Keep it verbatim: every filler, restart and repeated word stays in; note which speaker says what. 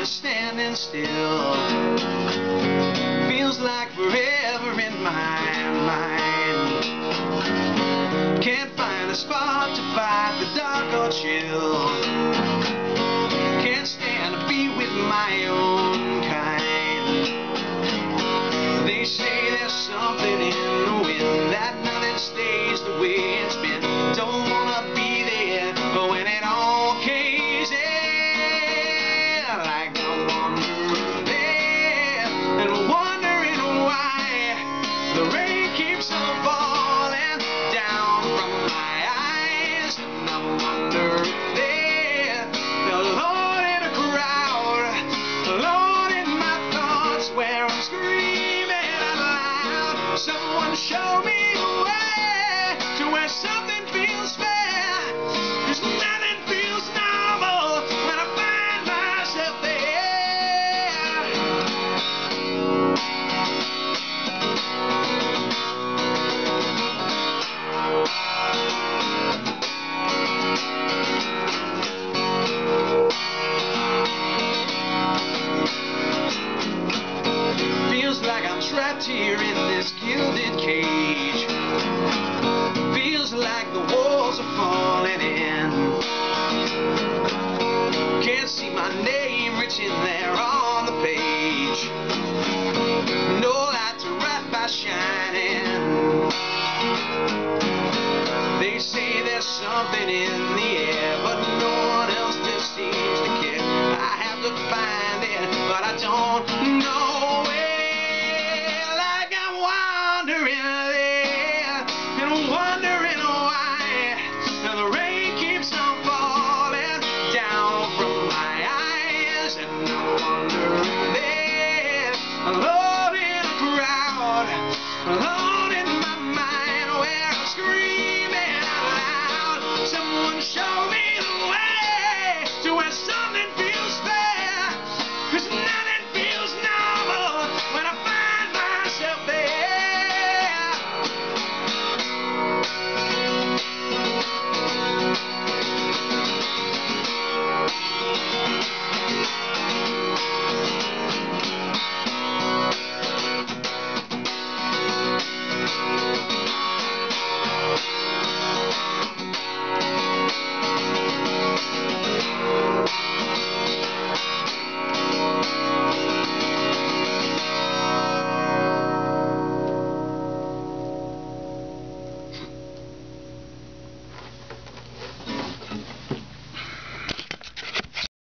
Speaker 1: just standing still. Feels like forever in my mind. Can't find a spot to fight the dark or chill. Can't stand to be with my own kind. They say there's something in the wind, that nothing stays the way it's been. Don't wanna be there when it all caves in. Like I'm wandering there and wondering why the rain keeps on falling down from my eyes. And I'm wondering there, alone in a crowd, alone in my thoughts, where I'm screaming out loud. Someone show me the way to where something feels fair, 'cause nothing feels normal when I find myself there. Feels like I'm trapped here in this gilded cage. Feels like the walls are falling in. Can't see my name written there on the page. No light to write by shining. They say there's something in the air, but no one else just seems to care. I have to find it, but I don't